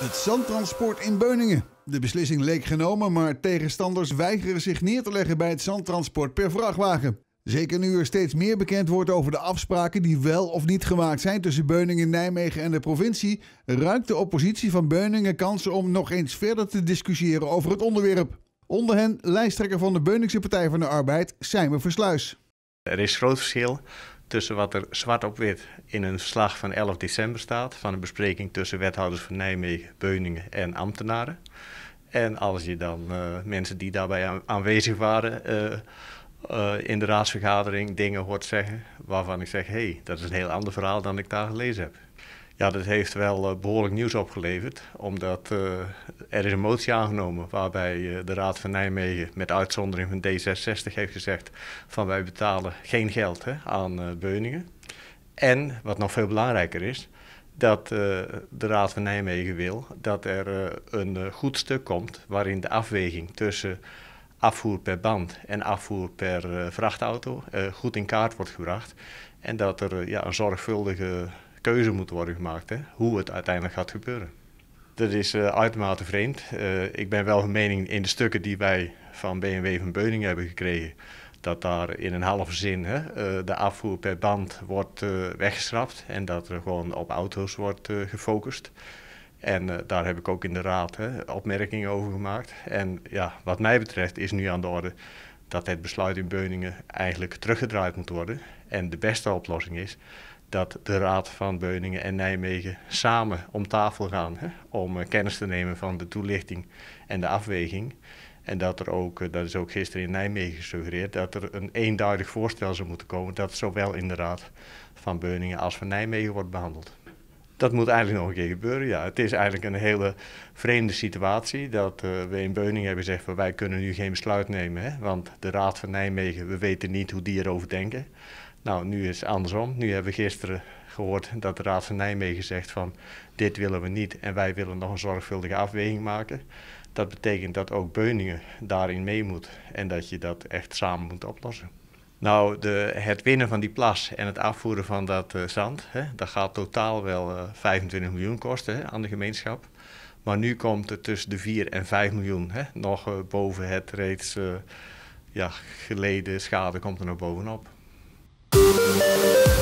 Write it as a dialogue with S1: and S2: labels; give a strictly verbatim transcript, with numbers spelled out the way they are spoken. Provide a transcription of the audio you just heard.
S1: Het zandtransport in Beuningen. De beslissing leek genomen, maar tegenstanders weigeren zich neer te leggen bij het zandtransport per vrachtwagen. Zeker nu er steeds meer bekend wordt over de afspraken die wel of niet gemaakt zijn tussen Beuningen, Nijmegen en de provincie, ruikt de oppositie van Beuningen kansen om nog eens verder te discussiëren over het onderwerp. Onder hen lijsttrekker van de Beuningse Partij van de Arbeid, Sijmen Versluis.
S2: Er is groot verschil tussen wat er zwart op wit in een verslag van elf december staat, van een bespreking tussen wethouders van Nijmegen, Beuningen en ambtenaren. En als je dan uh, mensen die daarbij aan, aanwezig waren uh, uh, in de raadsvergadering dingen hoort zeggen waarvan ik zeg, hé, hey, dat is een heel ander verhaal dan ik daar gelezen heb. Ja, dat heeft wel uh, behoorlijk nieuws opgeleverd, omdat uh, er is een motie aangenomen waarbij uh, de Raad van Nijmegen met uitzondering van D zesenzestig heeft gezegd van wij betalen geen geld hè, aan uh, Beuningen. En, wat nog veel belangrijker is, dat uh, de Raad van Nijmegen wil dat er uh, een uh, goed stuk komt waarin de afweging tussen afvoer per band en afvoer per uh, vrachtauto uh, goed in kaart wordt gebracht. En dat er uh, ja, een zorgvuldige keuze moet worden gemaakt, hè, hoe het uiteindelijk gaat gebeuren. Dat is uh, uitermate vreemd. Uh, ik ben wel van mening in de stukken die wij van B M W van Beuningen hebben gekregen, dat daar in een halve zin hè, uh, de afvoer per band wordt uh, weggeschrapt en dat er gewoon op auto's wordt uh, gefocust. En uh, daar heb ik ook in de raad hè, opmerkingen over gemaakt. En ja, wat mij betreft is nu aan de orde dat het besluit in Beuningen eigenlijk teruggedraaid moet worden. En de beste oplossing is dat de Raad van Beuningen en Nijmegen samen om tafel gaan hè, om uh, kennis te nemen van de toelichting en de afweging. En dat er ook, uh, dat is ook gisteren in Nijmegen gesuggereerd, dat er een eenduidig voorstel zou moeten komen dat zowel in de Raad van Beuningen als van Nijmegen wordt behandeld. Dat moet eigenlijk nog een keer gebeuren. Ja, het is eigenlijk een hele vreemde situatie dat uh, we in Beuningen hebben gezegd van wij kunnen nu geen besluit nemen, hè, want de Raad van Nijmegen, we weten niet hoe die erover denken. Nou, nu is het andersom. Nu hebben we gisteren gehoord dat de Raad van Nijmegen zegt van dit willen we niet en wij willen nog een zorgvuldige afweging maken. Dat betekent dat ook Beuningen daarin mee moet en dat je dat echt samen moet oplossen. Nou, de, het winnen van die plas en het afvoeren van dat uh, zand, hè, dat gaat totaal wel uh, vijfentwintig miljoen kosten hè, aan de gemeenschap. Maar nu komt het tussen de vier en vijf miljoen, hè, nog uh, boven het reeds uh, ja, geleden schade komt er nog bovenop.